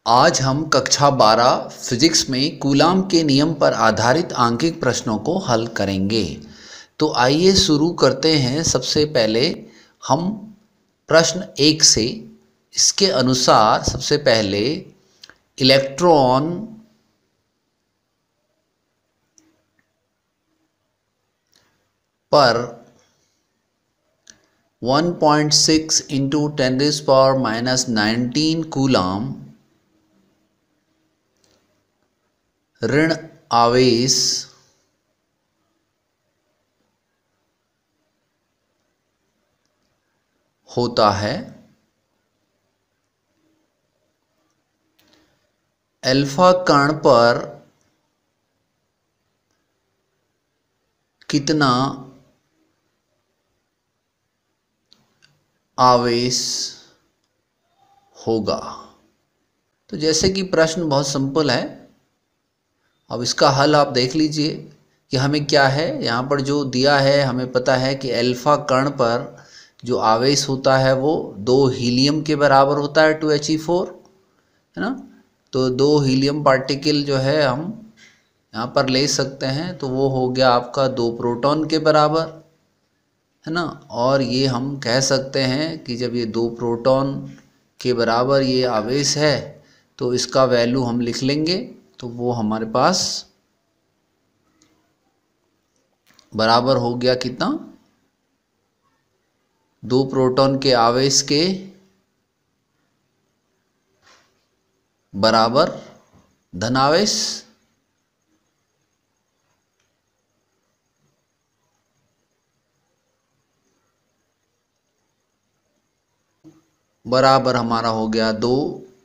आज हम कक्षा 12 फिजिक्स में कूलाम के नियम पर आधारित आंकिक प्रश्नों को हल करेंगे। तो आइए शुरू करते हैं। सबसे पहले हम प्रश्न 1 से। इसके अनुसार सबसे पहले इलेक्ट्रॉन पर 1.6 इंटू 10⁻⁻19 कूलाम ऋण आवेश होता है। अल्फा कण पर कितना आवेश होगा। तो जैसे कि प्रश्न बहुत सिंपल है। अब इसका हल आप देख लीजिए कि हमें क्या है। यहाँ पर जो दिया है हमें पता है कि अल्फा कण पर जो आवेश होता है वो 2 हीलियम के बराबर होता है 2He4, है ना। तो 2 हीलियम पार्टिकल जो है हम यहाँ पर ले सकते हैं, तो वो हो गया आपका 2 प्रोटॉन के बराबर, है ना। और ये हम कह सकते हैं कि जब ये 2 प्रोटॉन के बराबर ये आवेश है तो इसका वैल्यू हम लिख लेंगे। तो वो हमारे पास बराबर हो गया कितना, 2 प्रोटॉन के आवेश के बराबर धनावेश बराबर हमारा हो गया 2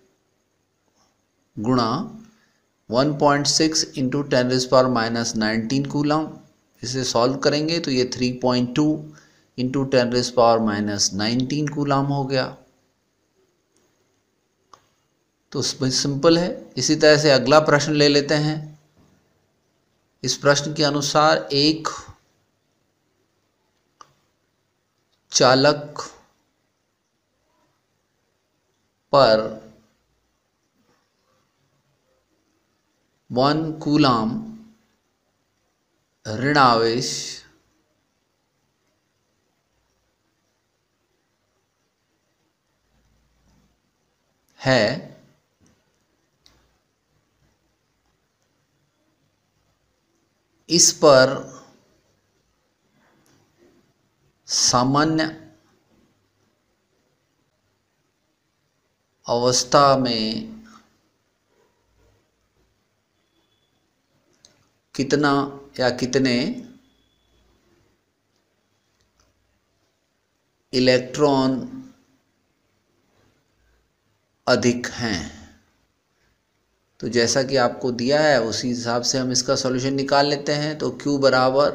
गुणा 1.6 इंटू 10⁻⁻19 कूलम। इसे सॉल्व करेंगे तो ये 3.2 इंटू 10⁻⁻19 कूलम हो गया। तो सिंपल है। इसी तरह से अगला प्रश्न ले लेते हैं। इस प्रश्न के अनुसार एक चालक पर 1 कूलम ऋण आवेश है। इस पर सामान्य अवस्था में कितना या कितने इलेक्ट्रॉन अधिक हैं। तो जैसा कि आपको दिया है उसी हिसाब से हम इसका सॉल्यूशन निकाल लेते हैं। तो Q बराबर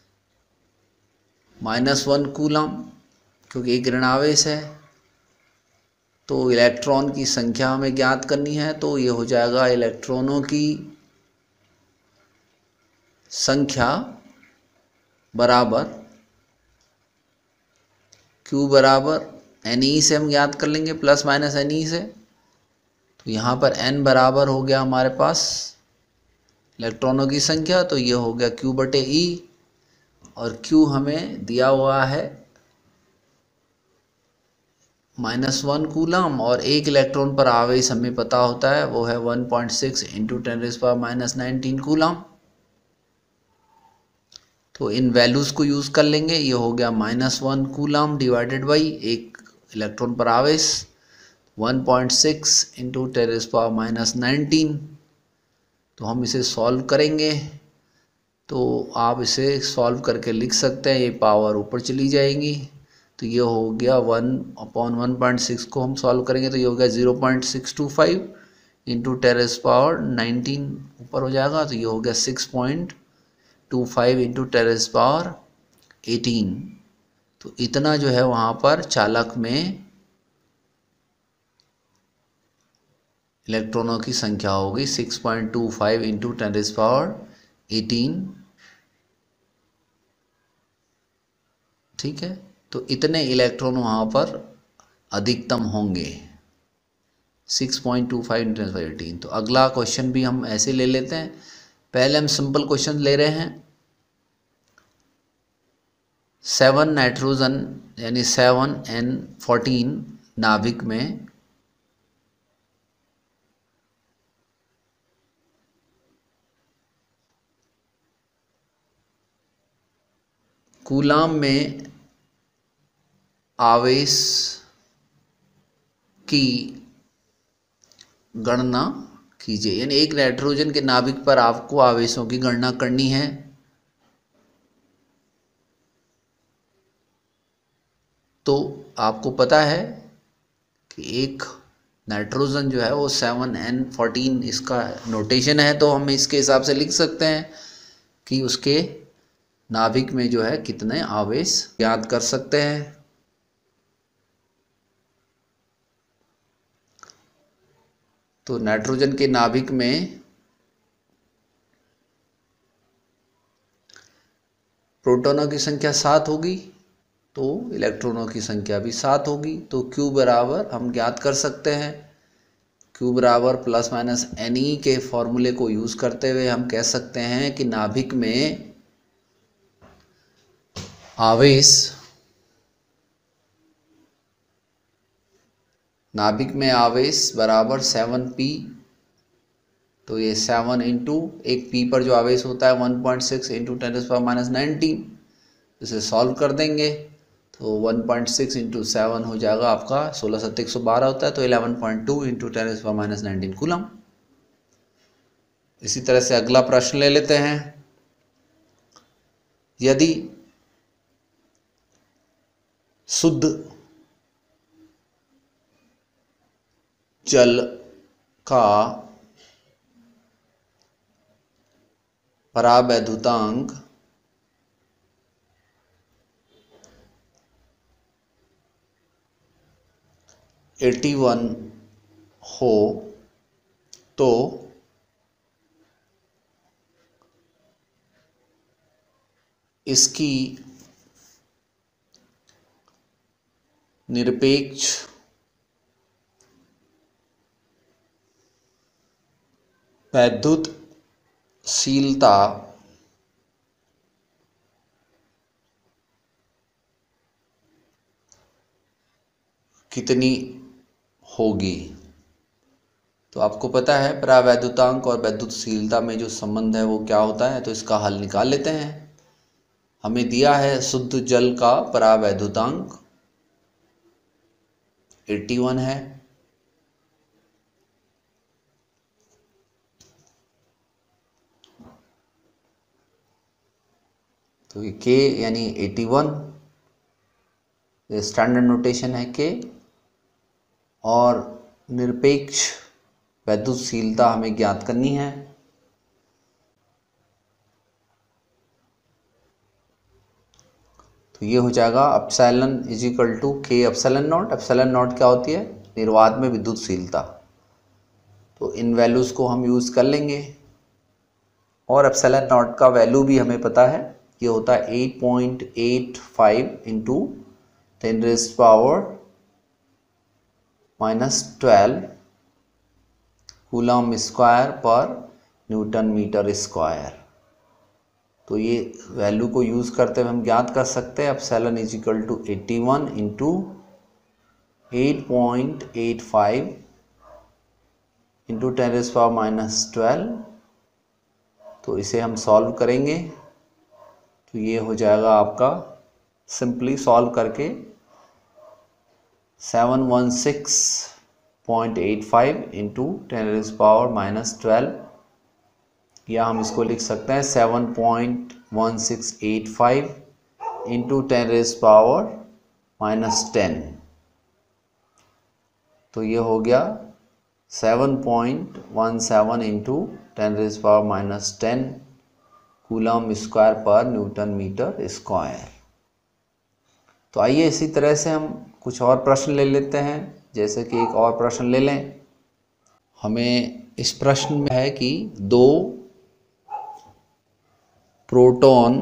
-1 कूलम, क्योंकि एक ऋण आवेश है। तो इलेक्ट्रॉन की संख्या हमें ज्ञात करनी है, तो ये हो जाएगा इलेक्ट्रॉनों की संख्या बराबर Q बराबर Ne से हम ज्ञात कर लेंगे, प्लस माइनस Ne से। तो यहाँ पर N बराबर हो गया हमारे पास इलेक्ट्रॉनों की संख्या, तो ये हो गया Q/E। और Q हमें दिया हुआ है -1 कूलम, और एक इलेक्ट्रॉन पर आवेश हमें पता होता है वो है 1.6 इंटू 10⁻⁻19 कूलम। तो इन वैल्यूज़ को यूज़ कर लेंगे। ये हो गया -1 कूलम डिवाइडेड बाई एक इलेक्ट्रॉन पर आवेश 1.6 इंटू 10⁻⁻19। तो हम इसे सॉल्व करेंगे। तो आप इसे सॉल्व करके लिख सकते हैं, ये पावर ऊपर चली जाएगी। तो ये हो गया 1/1.6 को हम सॉल्व करेंगे तो ये हो गया 0.625 इंटू 10⁻19 ऊपर हो जाएगा। तो ये हो गया 6.25 इंटू 10⁻18। तो इतना जो है वहाँ पर चालक में इलेक्ट्रॉनों की संख्या होगी 6.25 इंटू 10⁻18। ठीक है। तो इतने इलेक्ट्रॉन वहाँ पर अधिकतम होंगे। 6.25 × 10⁻18। तो अगला क्वेश्चन भी हम ऐसे ले लेते हैं। पहले हम सिंपल क्वेश्चन ले रहे हैं। 7 नाइट्रोजन यानी 7N14 नाभिक में कूलाम में आवेश की गणना कीजिए। यानी एक नाइट्रोजन के नाभिक पर आपको आवेशों की गणना करनी है। तो आपको पता है कि एक नाइट्रोजन जो है वो 7N14 इसका नोटेशन है, तो हम इसके हिसाब से लिख सकते हैं कि उसके नाभिक में जो है कितने आवेश ज्ञात कर सकते हैं। तो नाइट्रोजन के नाभिक में प्रोटॉनों की संख्या 7 होगी, तो इलेक्ट्रॉनों की संख्या भी 7 होगी। तो Q बराबर हम ज्ञात कर सकते हैं। Q बराबर ±Ne के फॉर्मूले को यूज करते हुए हम कह सकते हैं कि नाभिक में आवेश बराबर 7p। तो ये 7 इंटू एक p पर जो आवेश होता है 1.6 इंटू 10⁻19। इसे सॉल्व कर देंगे तो 1.6 इंटू 7 हो जाएगा आपका 16×7=112 होता है, तो 11.2 इंटू 10⁻19 कूलम। इसी तरह से अगला प्रश्न ले लेते हैं। यदि शुद्ध जल का परावैद्युतांक 81 हो तो इसकी निरपेक्ष वैद्युतशीलता कितनी होगी। तो आपको पता है परावैद्युतांक और वैद्युतशीलता में जो संबंध है वो क्या होता है, तो इसका हल निकाल लेते हैं। हमें दिया है शुद्ध जल का परावैद्युतांक 81 है। तो ये K यानी 81 स्टैंडर्ड नोटेशन है K। और निरपेक्ष वैद्युतशीलता हमें ज्ञात करनी है। तो ये हो जाएगा epsilon equal to K epsilon naught. Epsilon naught क्या होती है? निर्वात में विद्युतशीलता। तो इन वैल्यूज को हम यूज कर लेंगे और एप्सिलॉन नॉट का वैल्यू भी हमें पता है, ये होता है 8.85 इंटू 10⁻⁻12 कूलम स्क्वायर पर न्यूटन मीटर स्क्वायर। तो ये वैल्यू को यूज करते हुए हम ज्ञात कर सकते हैं epsilon equal to 81 into 8.85 into 10⁻⁻12। तो इसे हम सॉल्व करेंगे तो ये हो जाएगा आपका, सिंपली सॉल्व करके 716.85 इंटू 10⁻⁻12, या हम इसको लिख सकते हैं 7.1685 इंटू 10⁻⁻10। तो ये हो गया 7.17 इंटू 10⁻⁻10 कूलम स्क्वायर पर न्यूटन मीटर स्क्वायर। तो आइए इसी तरह से हम कुछ और प्रश्न ले लेते हैं। जैसे कि एक और प्रश्न ले लें। हमें इस प्रश्न में है कि दो प्रोटॉन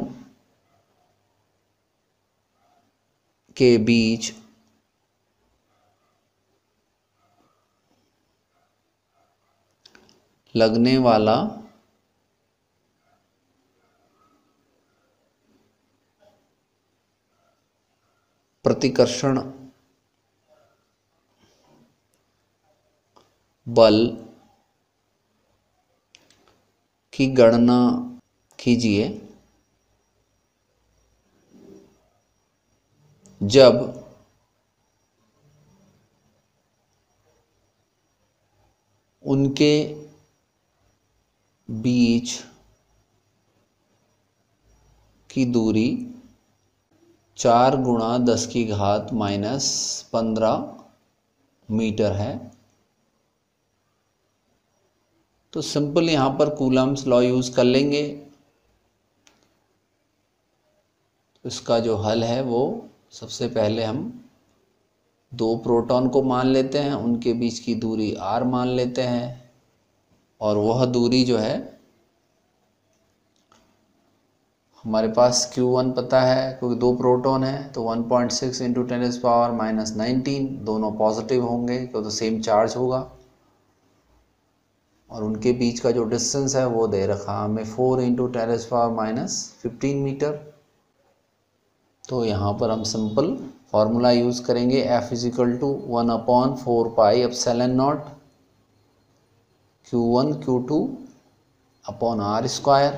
के बीच लगने वाला प्रतिकर्षण बल की गणना कीजिए जब उनके बीच की दूरी 4 गुणा 10 की घात -15 मीटर है। तो सिंपल यहाँ पर कूलम्स लॉ यूज़ कर लेंगे। इसका जो हल है वो सबसे पहले हम 2 प्रोटॉन को मान लेते हैं, उनके बीच की दूरी r मान लेते हैं, और वह दूरी जो है हमारे पास Q1 पता है क्योंकि 2 प्रोटॉन है, तो 1.6 इंटू 10⁻⁹ दोनों पॉजिटिव होंगे क्योंकि तो सेम चार्ज होगा, और उनके बीच का जो डिस्टेंस है वो दे रखा हमें 4 इंटू 10⁻15 मीटर। तो यहाँ पर हम सिंपल फार्मूला यूज़ करेंगे F = 1/4πε0 Q1 Q2 upon r²।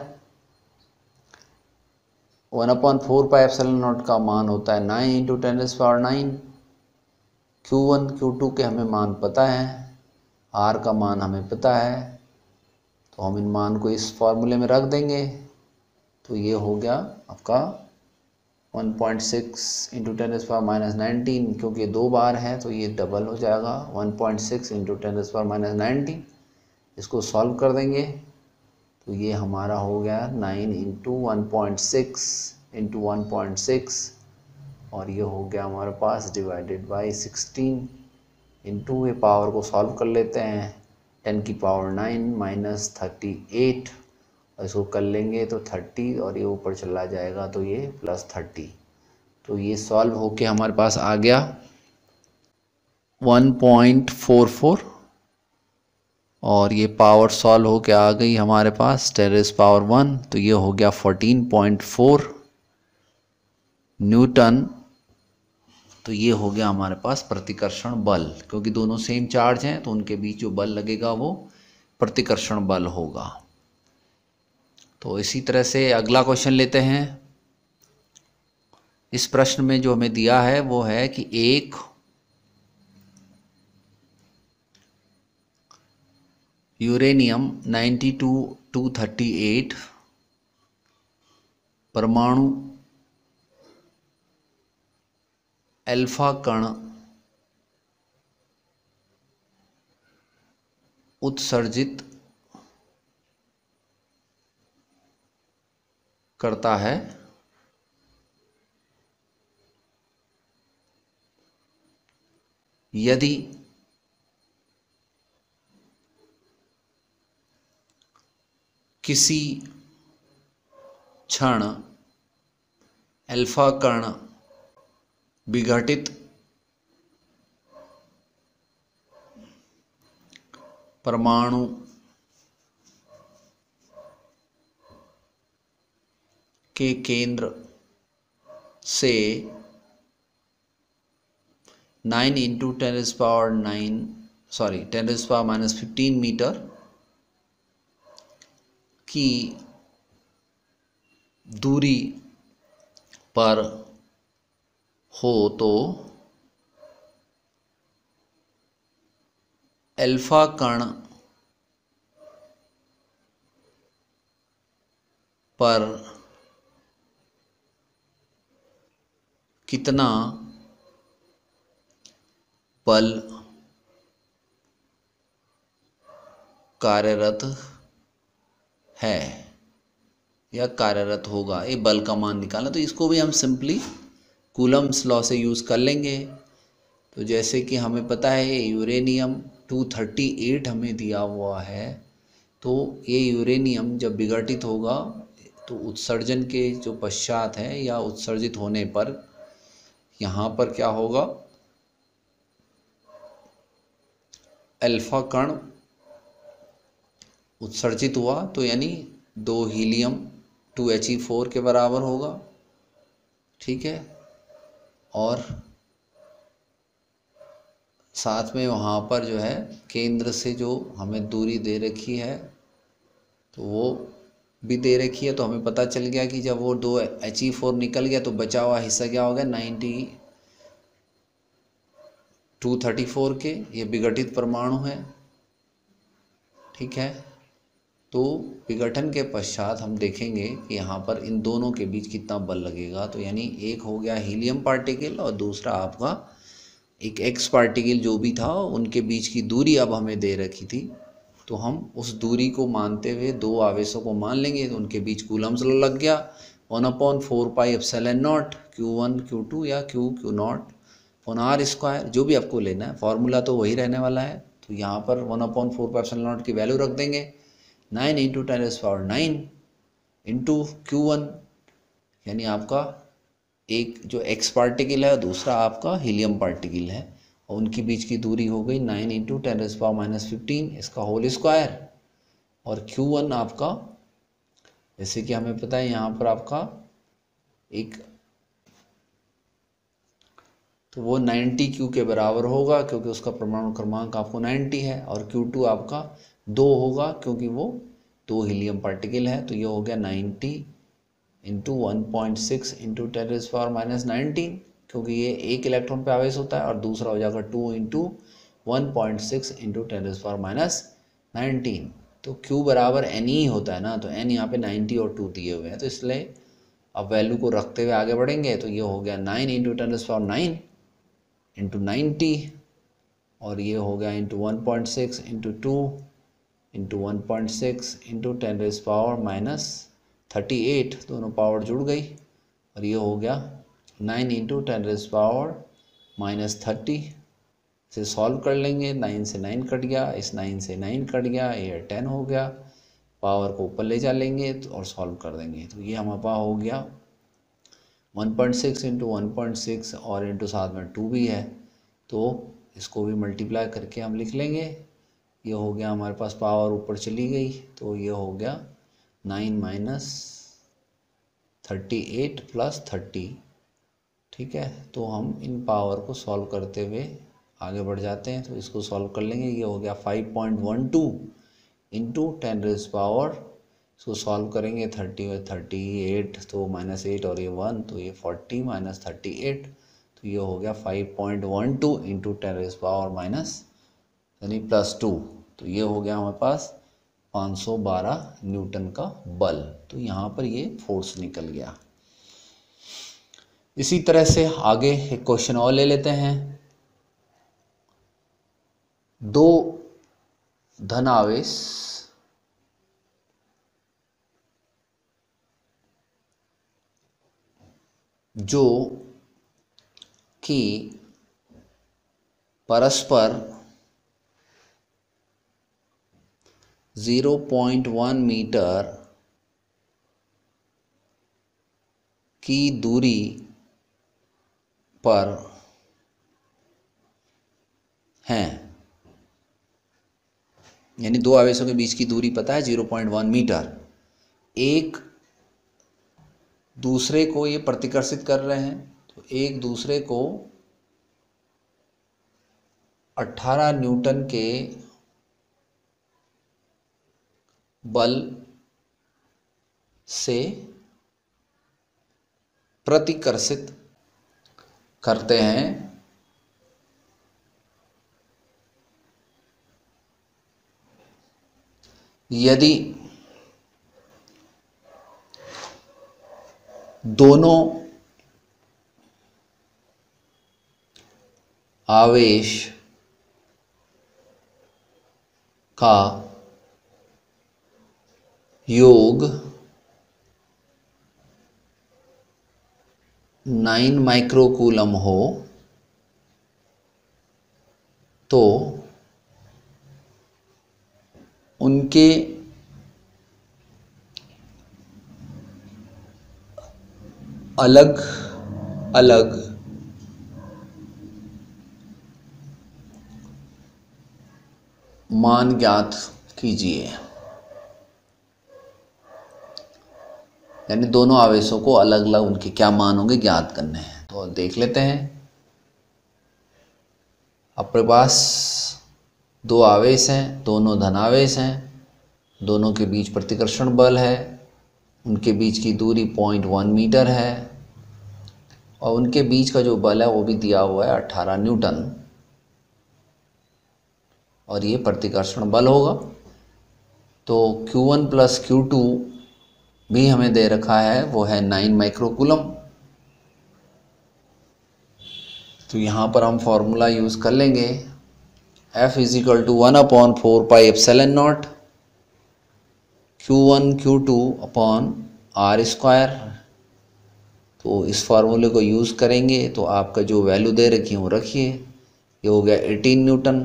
1/4πε0 का मान होता है 9 इंटू 10⁹। Q1 Q2 के हमें मान पता है, r का मान हमें पता है, तो हम इन मान को इस फॉर्मूले में रख देंगे। तो ये हो गया आपका 1.6 इंटू 10⁻⁹, क्योंकि 2 बार है तो ये डबल हो जाएगा 1.6 इंटू 10⁻⁹। इसको सॉल्व कर देंगे तो ये हमारा हो गया 9 इंटू 1.6 इंटू 1.6, और ये हो गया हमारे पास डिवाइडेड बाई 16 इंटू, ये पावर को सॉल्व कर लेते हैं 10 की पावर 9 -38, और इसको कर लेंगे तो 30, और ये ऊपर चला जाएगा तो ये +30। तो ये सॉल्व होके हमारे पास आ गया 1.44, और ये पावर सॉल्व होके आ गई हमारे पास 10⁻⁴, तो ये हो गया 14.4 न्यूटन। तो ये हो गया हमारे पास प्रतिकर्षण बल, क्योंकि दोनों सेम चार्ज हैं तो उनके बीच जो बल लगेगा वो प्रतिकर्षण बल होगा। तो इसी तरह से अगला क्वेश्चन लेते हैं। इस प्रश्न में जो हमें दिया है वो है कि एक यूरेनियम 92-238 परमाणु अल्फा कण उत्सर्जित करता है यदि किसी क्षण अल्फा कण विघटित परमाणु के केंद्र से 9 इंटू 10⁻⁻15 मीटर की दूरी पर हो तो अल्फा कण पर कितना बल कार्यरत है या कार्यरत होगा, ये बल का मान निकालना। तो इसको भी हम सिंपली कूलम्स लॉ से यूज़ कर लेंगे। तो जैसे कि हमें पता है यूरेनियम 238 हमें दिया हुआ है, तो ये यूरेनियम जब विघटित होगा तो उत्सर्जन के जो पश्चात है या उत्सर्जित होने पर यहाँ पर क्या होगा, अल्फा कण उत्सर्जित हुआ तो यानी 2 हीलियम 2He4 के बराबर होगा, ठीक है। और साथ में वहाँ पर जो है केंद्र से जो हमें दूरी दे रखी है तो वो भी दे रखी है, तो हमें पता चल गया कि जब वो 2He4 निकल गया तो बचा हुआ हिस्सा क्या हो गया 234 के, ये विघटित परमाणु है, ठीक है। तो विघटन के पश्चात हम देखेंगे कि यहाँ पर इन दोनों के बीच कितना बल लगेगा। तो यानी एक हो गया हीलियम पार्टिकल और दूसरा आपका एक एक्स पार्टिकल जो भी था, उनके बीच की दूरी अब हमें दे रखी थी, तो हम उस दूरी को मानते हुए दो आवेशों को मान लेंगे तो उनके बीच कूलम्स लग गया 1/4πε0 Q1 Q2 या Q0 अपॉन आर स्क्वायर, जो भी आपको लेना है, फॉर्मूला तो वही रहने वाला है। तो यहाँ पर 1/4πε0 की वैल्यू रख देंगे 9 × 10⁹ इंटू Q1, यानी आपका एक जो एक्स पार्टिकल है दूसरा आपका हीलियम पार्टिकल है और उनके बीच की दूरी हो गई 9 × 10⁻⁻15 इसका होल स्क्वायर। और Q1 आपका जैसे कि हमें पता है यहाँ पर आपका एक तो वो 90 Q के बराबर होगा क्योंकि उसका परमाणु क्रमांक आपको 90 है, और Q2 आपका 2 होगा क्योंकि वो 2 हीलियम पार्टिकल है। तो ये हो गया 90 × 1.6 × 10⁻19 क्योंकि ये एक इलेक्ट्रॉन पे आवेश होता है, और दूसरा हो जाएगा 2 × 1.6 × 10⁻19। तो Q बराबर n ही होता है ना, तो n यहाँ पे 90 और 2 दिए हुए हैं, तो इसलिए अब वैल्यू को रखते हुए आगे बढ़ेंगे। तो ये हो गया 9 × 10⁻9 × 90 और ये हो गया × 1.6 × 2 × 1.6 × 10⁻38, दोनों पावर जुड़ गई और ये हो गया 9 × 10⁻30। इसे सॉल्व कर लेंगे, 9 से 9 कट गया, इस 9 से 9 कट गया, ये 10 हो गया। पावर को ऊपर ले जा लेंगे और सॉल्व कर देंगे, तो ये हमारे पास हो गया 1.6 × 1.6 और इंटू साथ में 2 भी है, तो इसको भी मल्टीप्लाई करके हम लिख लेंगे। ये हो गया हमारे पास, पावर ऊपर चली गई, तो ये हो गया 9 - 38 + 30, ठीक है। तो हम इन पावर को सॉल्व करते हुए आगे बढ़ जाते हैं, तो इसको सॉल्व कर लेंगे। ये हो गया 5.12 × 10⁻, इसको सॉल्व करेंगे 30 और 38, तो -8 और ये 1, तो ये 40 - 38, तो ये हो गया 5.12 × 10⁻⁻, यानी +2, तो ये हो गया हमारे पास 512 न्यूटन का बल। तो यहाँ पर ये फोर्स निकल गया। इसी तरह से आगे एक क्वेश्चन और ले लेते हैं। 2 धन आवेश जो कि परस्पर 0.1 मीटर की दूरी पर हैं, यानी 2 आवेशों के बीच की दूरी पता है 0.1 मीटर, एक दूसरे को ये प्रतिकर्षित कर रहे हैं, तो एक दूसरे को 18 न्यूटन के बल से प्रतिकर्षित करते हैं। यदि दोनों आवेश का योग 9 माइक्रोकूलम हो तो उनके अलग अलग मान ज्ञात कीजिए। यानी दोनों आवेशों को अलग अलग उनके क्या मान होंगे ज्ञात करने हैं। तो देख लेते हैं। अपने पास दो आवेश हैं, दोनों धनावेश हैं, दोनों के बीच प्रतिकर्षण बल है, उनके बीच की दूरी 0.1 मीटर है और उनके बीच का जो बल है वो भी दिया हुआ है 18 न्यूटन और ये प्रतिकर्षण बल होगा। तो Q1 प्लस Q2 भी हमें दे रखा है, वो है 9 माइक्रोकूलम। तो यहाँ पर हम फॉर्मूला यूज़ कर लेंगे F equal to 1/4 pi epsilon naught Q1 Q2 upon R square. तो इस फार्मूले को यूज़ करेंगे तो आपका जो वैल्यू दे रखी है वो रखिए, ये हो गया 18 न्यूटन।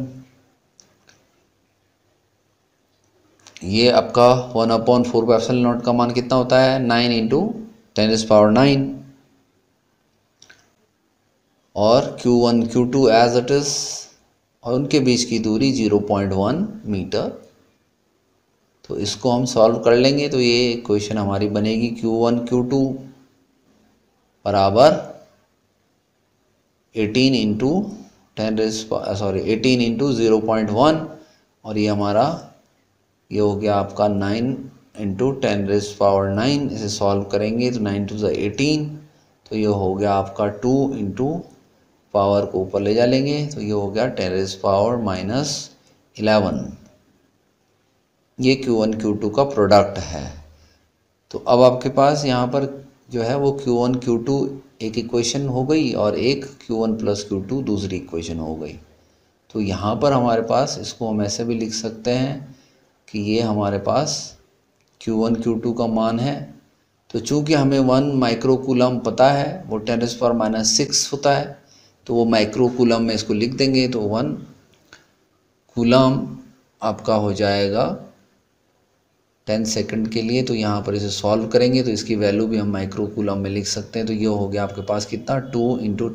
ये आपका 1/4 पाई एप्सिलॉन नॉट का मान कितना होता है 9 इंटू 10⁻⁹ और Q1 Q2 as it is और उनके बीच की दूरी 0.1 मीटर। तो इसको हम सॉल्व कर लेंगे तो ये इक्वेशन हमारी बनेगी Q1 Q2 बराबर 18 इंटू 0.1 और ये हमारा ये हो गया आपका 9 इंटू 10⁹ इसे सॉल्व करेंगे तो 9 टू 18 तो ये हो गया आपका 2 इंटू पावर को ऊपर ले जा लेंगे तो ये हो गया 10⁻⁻11। ये Q1 Q2 का प्रोडक्ट है। तो अब आपके पास यहाँ पर जो है वो Q1 Q2 एक इक्वेशन हो गई और एक Q1 प्लस Q2 दूसरी इक्वेशन हो गई। तो यहाँ पर हमारे पास इसको हम ऐसे भी लिख सकते हैं कि ये हमारे पास Q1 Q2 का मान है। तो चूंकि हमें 1 माइक्रोकूलम पता है वो 10⁻⁶ होता है तो वो माइक्रोकूलम में इसको लिख देंगे तो 1 कूलम आपका हो जाएगा 10 सेकंड के लिए। तो यहाँ पर इसे सॉल्व करेंगे तो इसकी वैल्यू भी हम माइक्रोकूलम में लिख सकते हैं। तो ये हो गया आपके पास कितना 2 इंटू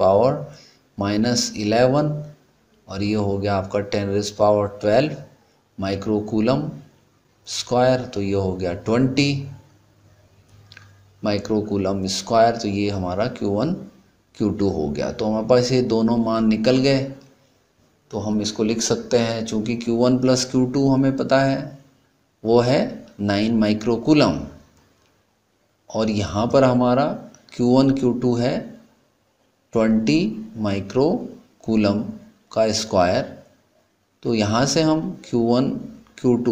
10⁻⁻11 और ये हो गया आपका 10⁻12 माइक्रोकूलम स्क्वायर। तो ये हो गया 20 माइक्रोकूलम स्क्वायर। तो ये हमारा Q1 Q2 हो गया। तो हमारे पास ये दोनों मान निकल गए तो हम इसको लिख सकते हैं चूँकि Q1 प्लस Q2 हमें पता है वो है 9 माइक्रोकूलम और यहाँ पर हमारा Q1 Q2 है 20 माइक्रोकूलम का स्क्वायर। तो यहाँ से हम Q1 Q2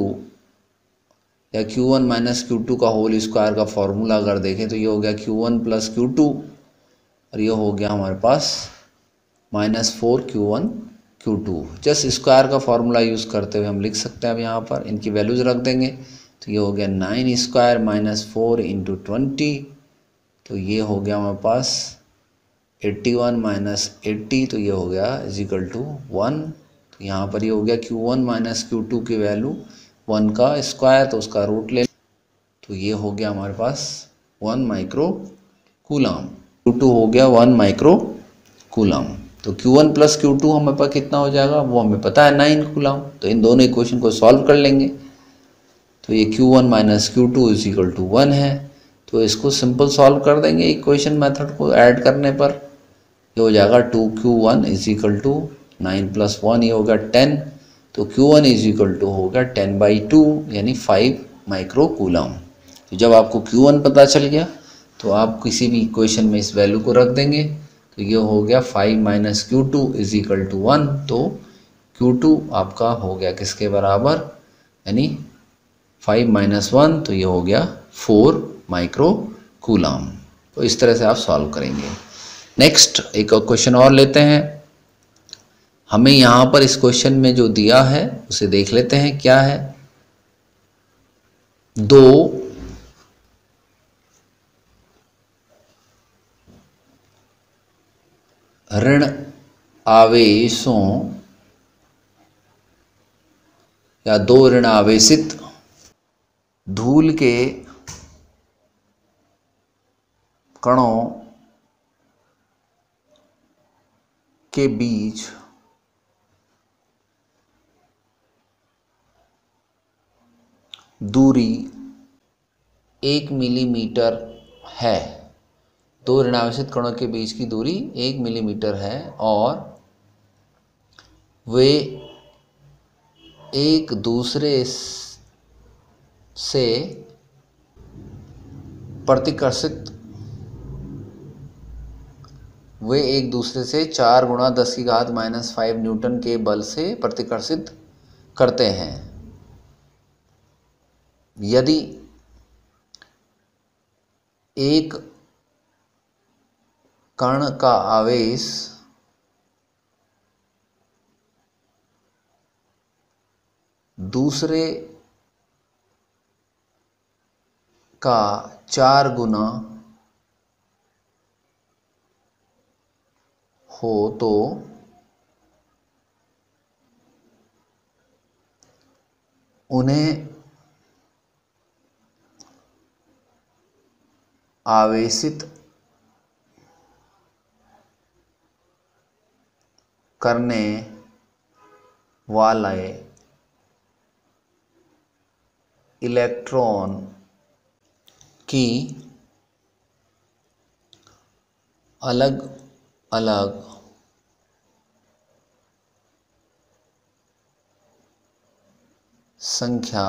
या Q1 माइनस Q2 का होल स्क्वायर का फॉर्मूला अगर देखें तो ये हो गया Q1 प्लस Q2 और ये हो गया हमारे पास -4 Q1 Q2। जस्ट स्क्वायर का फॉर्मूला यूज़ करते हुए हम लिख सकते हैं। अब यहाँ पर इनकी वैल्यूज़ रख देंगे तो ये हो गया 9 स्क्वायर -4 इंटू 20 तो ये हो गया हमारे पास 81 माइनस 80 तो ये हो गया इजिकल टू 1। तो यहाँ पर ये हो गया Q1 माइनस Q2 की वैल्यू 1 का स्क्वायर तो उसका रूट ले तो ये हो गया हमारे पास 1 माइक्रो कूलम। Q2 हो गया 1 माइक्रो कूलम। तो Q1 प्लस Q2 हमें पास कितना हो जाएगा वो हमें पता है 9 कूलम। तो इन दोनों इक्वेशन को सॉल्व कर लेंगे तो ये Q1 minus Q2 is equal to 1 है। तो इसको सिंपल सॉल्व कर देंगे इक्वेशन मेथड को ऐड करने पर ये हो जाएगा 2Q1 is equal to 9 plus 1 ये हो गया 10। तो Q1 इज इक्वल टू हो गया 10/2 यानी 5 माइक्रो कूलम। तो जब आपको Q1 पता चल गया तो आप किसी भी इक्वेशन में इस वैल्यू को रख देंगे तो ये हो गया 5 minus Q2 is equal to 1। तो Q2 आपका हो गया किसके बराबर यानी 5 माइनस 1 तो ये हो गया 4 माइक्रो कूलम। तो इस तरह से आप सॉल्व करेंगे। नेक्स्ट एक क्वेश्चन और लेते हैं। हमें यहाँ पर इस क्वेश्चन में जो दिया है उसे देख लेते हैं क्या है। 2 ऋण आवेशों या 2 ऋण आवेशित धूल के कणों के बीच दूरी 1 मिलीमीटर है। दो ऋणावेशित कणों के बीच की दूरी 1 मिलीमीटर है और वे एक दूसरे से प्रतिकर्षित 4 गुणा 10⁻⁻5 न्यूटन के बल से प्रतिकर्षित करते हैं। यदि एक कण का आवेश दूसरे का 4 गुना हो तो उन्हें आवेशित करने वाले इलेक्ट्रॉन की अलग अलग संख्या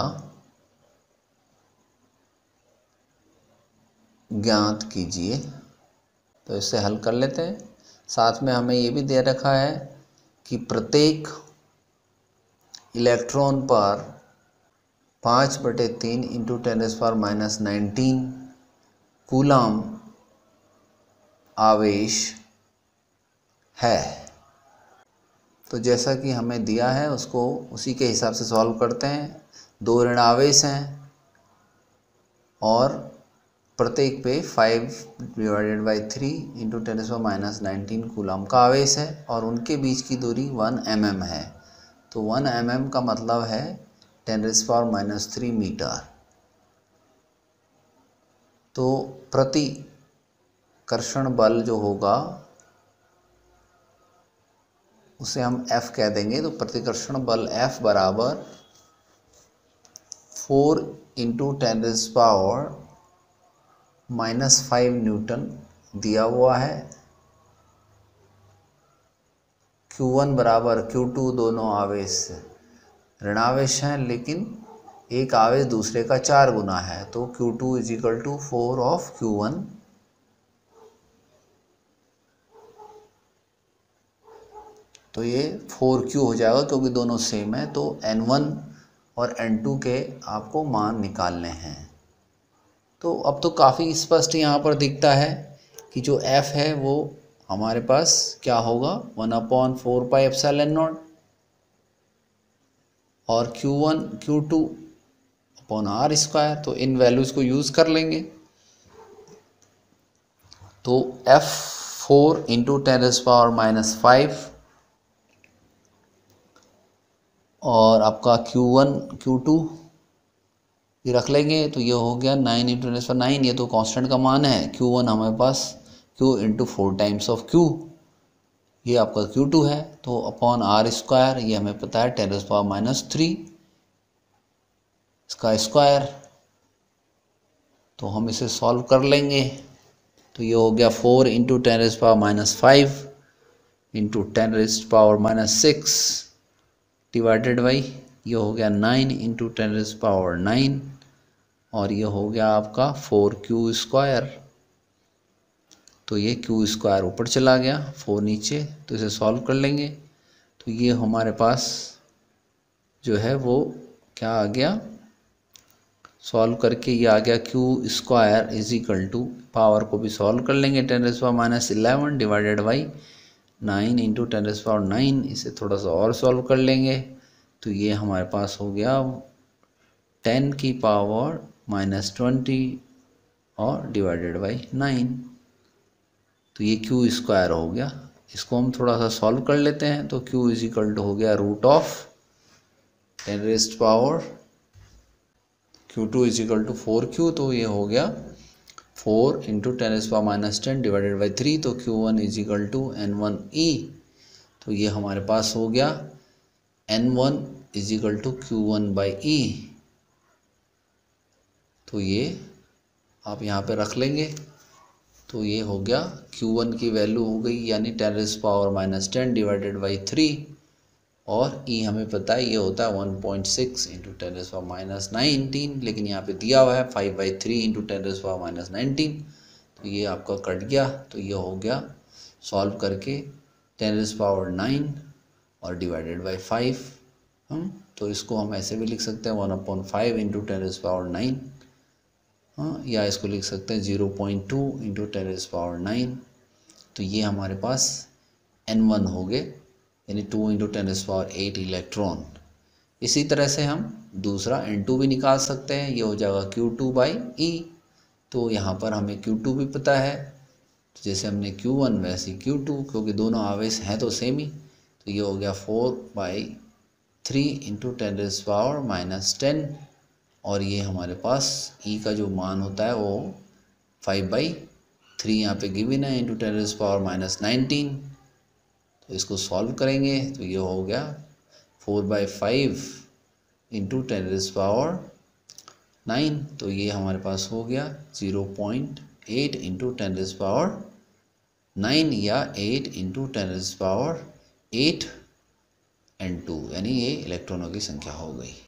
ज्ञात कीजिए। तो इसे हल कर लेते हैं। साथ में हमें ये भी दे रखा है कि प्रत्येक इलेक्ट्रॉन पर 5/3 × 10⁻⁻19 कूलम आवेश है। तो जैसा कि हमें दिया है उसको उसी के हिसाब से सॉल्व करते हैं। 2 ऋण आवेश हैं और प्रत्येक पे 5/3 × 10⁻⁻19 कूलम का आवेश है और उनके बीच की दूरी 1 mm है। तो 1 mm का मतलब है 10⁻³ मीटर। तो प्रतिकर्षण बल जो होगा उसे हम F कह देंगे। तो प्रतिकर्षण बल F बराबर 4 × 10⁻⁻5 न्यूटन दिया हुआ है। Q1 बराबर Q2, दोनों आवेश ऋणावेश हैं लेकिन एक आवेश दूसरे का 4 गुना है। तो Q2 = 4 of Q1। तो ये 4Q हो जाएगा क्योंकि दोनों सेम है। तो N1 और N2 के आपको मान निकालने हैं। तो अब तो काफ़ी स्पष्ट यहाँ पर दिखता है कि जो F है वो हमारे पास क्या होगा 1/4πε0 और Q1 Q2/r²। तो इन वैल्यूज़ को यूज़ कर लेंगे। तो F 4 × 10⁻⁻5 और आपका Q1 Q2 ये रख लेंगे। तो ये हो गया 9 × 10⁻9। ये तो कांस्टेंट का मान है। Q1 हमारे पास Q × 4 टाइम्स ऑफ Q, ये आपका Q2 है। तो r², ये हमें पता है 10⁻³ इसका स्क्वायर। तो हम इसे सॉल्व कर लेंगे। तो ये हो गया 4 × 10⁻5 × 10⁻6 डिवाइडेड बाई ये हो गया 9 × 10⁻9 और ये हो गया आपका 4Q²। तो ये Q² ऊपर चला गया, 4 नीचे। तो इसे सॉल्व कर लेंगे। तो ये हमारे पास जो है वो क्या आ गया, सॉल्व करके ये आ गया Q² = पावर को भी सॉल्व कर लेंगे 10⁻11 डिवाइडेड बाई 9 × 10⁻9। इसे थोड़ा सा और सॉल्व कर लेंगे। तो ये हमारे पास हो गया 10⁻⁻20 और डिवाइडेड बाई 9। तो ये Q² हो गया। इसको हम थोड़ा सा सॉल्व कर लेते हैं। तो Q = हो गया √10⁻, Q2 = 4Q। तो ये हो गया 4 × 10⁻10 डिवाइडेड बाई 3। तो Q1 = N1e। तो ये हमारे पास हो गया N1 = Q1/e। तो ये आप यहाँ पे रख लेंगे। तो ये हो गया Q1 की वैल्यू हो गई यानी 10⁻⁻10 डिवाइडेड बाई 3, और E हमें पता है ये होता है 1.6 इंटू 10⁻19, लेकिन यहाँ पे दिया हुआ है 5/3 इंटू 10⁻19, तो ये आपका कट गया। तो ये हो गया सॉल्व करके 10⁻9 और डिवाइडेड बाई 5। तो इसको हम ऐसे भी लिख सकते हैं 1/5 इंटू 10⁻9, या इसको लिख सकते हैं 0.2 इंटू 10⁻9। तो ये हमारे पास N1 हो गए यानी 2 इंटू 10⁸ इलेक्ट्रॉन। इसी तरह से हम दूसरा N2 भी निकाल सकते हैं, ये हो जाएगा Q2/E। तो यहाँ पर हमें Q2 भी पता है, तो जैसे हमने Q1 वैसे Q2, क्योंकि दोनों आवेश हैं तो सेम ही। तो ये हो गया 4/3 इंटू 10⁻10, और ये हमारे पास E का जो मान होता है वो 5/3 यहाँ पे गिवन है इंटू 10⁻19। तो इसको सॉल्व करेंगे तो ये हो गया 4/5 इंटू 10⁻9। तो ये हमारे पास हो गया 0.8 इंटू 10⁻9 या 8 इंटू 10⁸ N2, यानी ये इलेक्ट्रॉनों की संख्या हो गई।